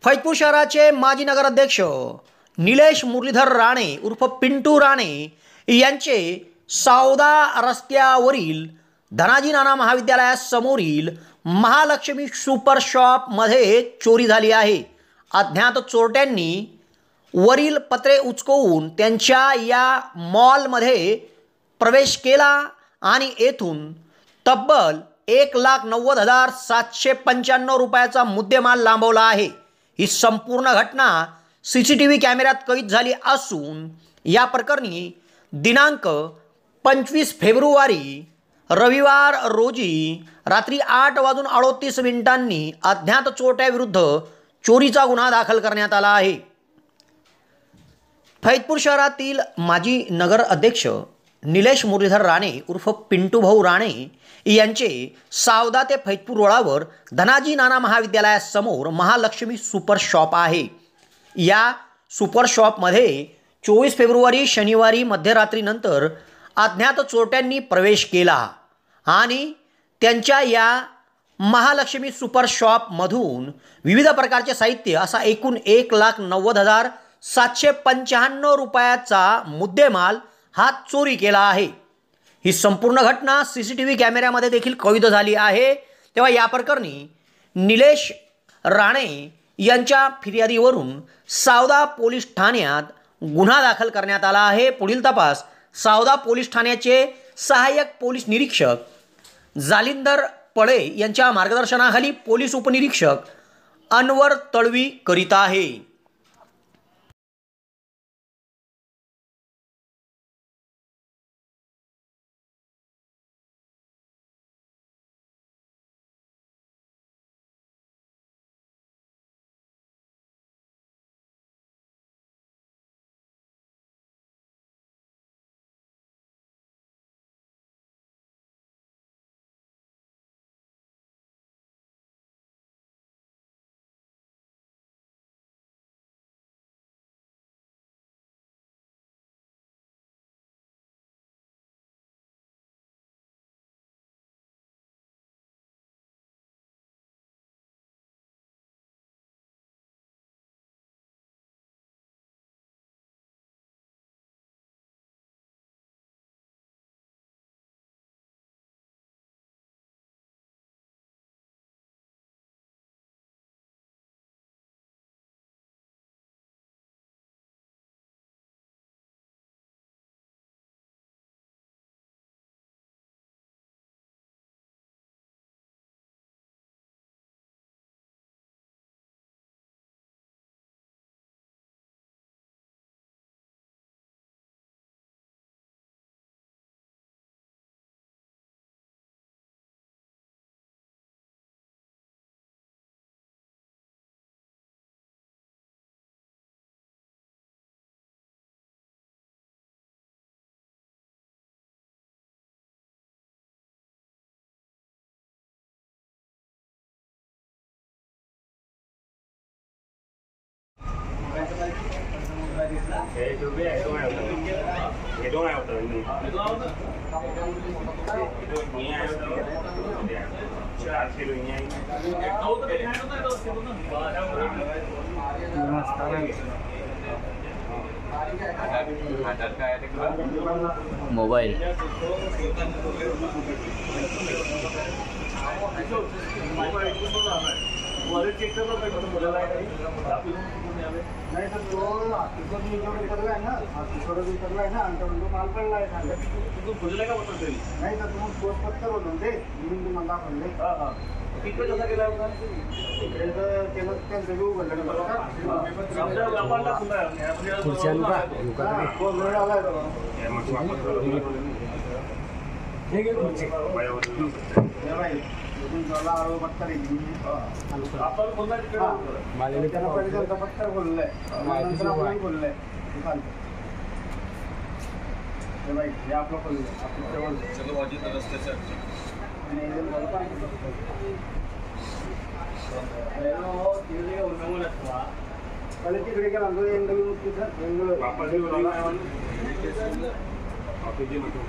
फैजपूर शहराचे माजी नगराध्यक्ष निलेश मुरलीधर राणे उर्फ पिंटू राणे यांचे सावदा रस्त्यावरील धनाजी नाना महाविद्यालयासमोरील महालक्ष्मी सुपर शॉपमध्ये चोरी झाली आहे। अज्ञात चोरट्यांनी वरील पत्रे उचकवून त्यांच्या या मॉलमध्ये प्रवेश केला आणि येथून तब्बल 1,90,795 रुपयाचा मुद्देमाल लांबवला आहे। ही संपूर्ण घटना सीसीटीव्ही कॅमेऱ्यात कैद झाली असून या प्रकरणी दिनांक 25 फेब्रुवारी रविवार रोजी रात्री 8:38 अज्ञात चोरट्याविरुद्ध चोरीचा गुन्हा दाखल करण्यात आला आहे। फैजपूर शहरातील माजी नगर अध्यक्ष निलेश मुरलीधर राणे उर्फ पिंटू भाऊ राणे यांचे सावदा ते फैजपूर रोडावर धनाजी नाना महाविद्यालयासमोर महालक्ष्मी सुपर शॉप आहे। या सुपर शॉपमध्ये 24 फेब्रुवारी शनिवारी मध्यरात्रीनंतर अज्ञात चोरट्यांनी प्रवेश केला आणि त्यांच्या या महालक्ष्मी सुपर शॉपमधून विविध प्रकारचे साहित्य असा एकूण 1,90,795 रुपयाचा मुद्देमाल हा चोरी केला आहे। ही संपूर्ण घटना सीसीटीव्ही कॅमेऱ्यामध्ये देखील कैद झाली आहे। तेव्हा या प्रकरणी निलेश राणे यांच्या फिर्यादीवरून सावदा पोलीस ठाण्यात गुन्हा दाखल करण्यात आला आहे। पुढील तपास सावदा पोलीस ठाण्याचे सहाय्यक पोलीस निरीक्षक जालिंदर पळे यांच्या मार्गदर्शनाखाली पोलीस उपनिरीक्षक अनवर तळवी करीत आहे। मोबाइल नहीं तो तो किशोर भी करला है ना, किशोर भी करला है ना, अंतर उनको माल पडला है सांगा तू खुलले का बोलतो तरी नाही तर तुम्ही पोस्ट पत्ता बोलून दे मी तुम्हाला म्हणले हां किती जसा केला होता त्याचं त्यांचं घेऊ बोलले ना बरोबर समजा व्यापारला सुद्धा खुर्च्यान का कोण वेळ आला ठीक आहे खुर्ची या भाई तुम जला आरो पत्ता रे आपण बोलला माझ्या त्याला पहिले त्यांचा पत्ता बोललाय नंतर आपण बोललाय हे भाई हे आपलं बोलले आपण चलो वाजी रस्त्याच्या आणि इथे बोलता हेलो तिकडे उन्हामुळे असवा पहिले तिकडे गेला तो एंगल तिथं वापस बोलायला आपले जे नको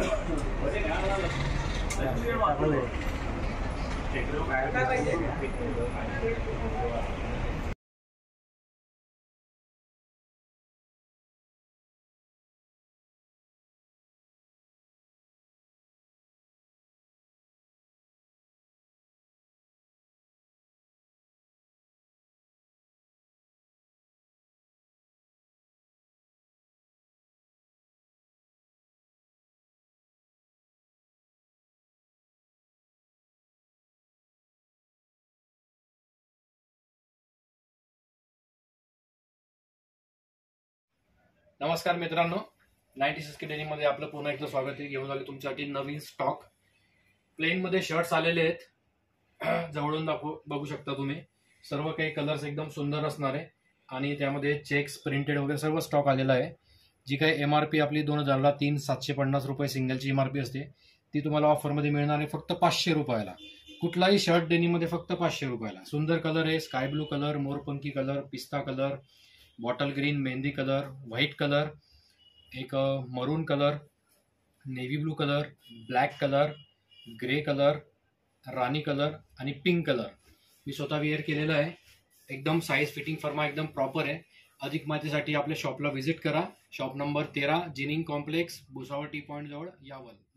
नमस्कार मित्रांनो, 96K डेनिममध्ये आपलं पुन्हा एकदा स्वागत आहे. घेऊन आले तुमच्यासाठी नवीन स्टॉक. प्लेनमध्ये शर्ट्स आलेले आहेत. जवळून बघू शकता तुम्ही. सर्व काही कलर्स एकदम सुंदर असणार आहे आणि त्यामध्ये चेक्स प्रिंटेड वगैरे सर्व स्टॉक आलेला आहे. जी काही MRP आपली 2000ला 750 रुपये सिंगलची MRP असते ती तुम्हाला ऑफरमध्ये मिळणार आहे फक्त 500 रुपयाला. कुठलाही शर्ट डेनिममध्ये फक्त 500 रुपयाला. सुंदर कलर आहे. स्काय ब्लू कलर, मोरपंखी कलर, पिस्ता कलर, बॉटल ग्रीन, मेहंदी कलर, व्हाईट कलर, एक maroon colour, navy blue colour, black colour, grey colour, राणी कलर आणि पिंक कलर. मी स्वतः वेअर केलेलं आहे. एकदम साईज फिटिंग फर्मा एकदम प्रॉपर आहे. अधिक माहितीसाठी आपल्या शॉपला व्हिजिट करा. Shop number 13, ginning complex, Bhusawal T point जवळ, यावल.